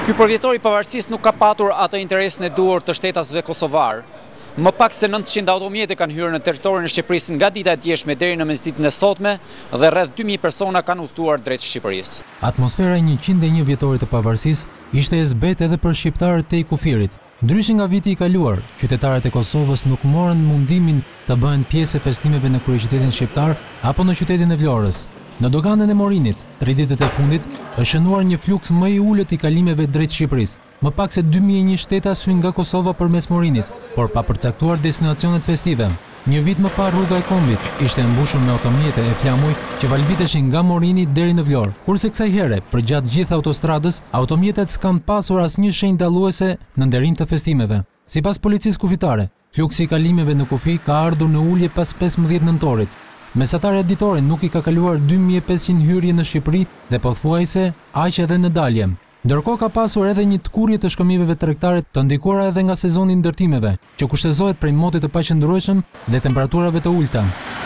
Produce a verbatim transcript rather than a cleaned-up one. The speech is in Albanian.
Ky përvjetor i pavarësisë nuk ka patur atë interesin e duhur të shtetasve kosovar. Më pak se nëntëqind automjete kanë hyrë në territorin e Shqipërisë nga dita e djeshme deri në mesditën e sotme dhe rreth dy mijë persona kanë udhëtuar drejt Shqipërisë. Atmosfera e njëqind e një vjetorit të pavarësisë ishte e zbetë edhe për shqiptarët te i kufirit. Ndryshe nga viti i kaluar, qytetarët e Kosovës nuk morën mundimin të bëhen pjesë e festimeve në kryeqytetin shqiptar apo në qytetin e Vlorës. Në doganën e Morinit, tre ditët e fundit, është shënuar një fluks më i ulët i kalimeve drejt Shqipërisë. Më pak se dy mijë e një shteta hynë nga Kosova përmes Morinit, por pa përcaktuar destinacionet festive. Një vit më parë rruga e Kombit ishte mbushur me automjete e flamuj që valviteshin nga Morini deri në Vlorë. Kurse kësaj here, përgjatë gjithë autostradës, automjetet s'kan pasur asnjë shenjë dalluese në nderim të festimeve. Sipas policisë kufitare, fluksi i kalimeve në kufi ka ardhur në ulje pas pesëmbëdhjetë nëntorit. Mesatari editore nuk i ka kaluar dy mijë e pesëqind hyrje në Shqipëri dhe pothuajse aq edhe në dalje. Ndërkohë ka pasur edhe një tkurrje të shkëmbimeve tregtare të ndikuara edhe nga sezoni i ndërtimeve, që kushtezohet prej motit të paqëndrueshëm dhe temperaturave të ulta.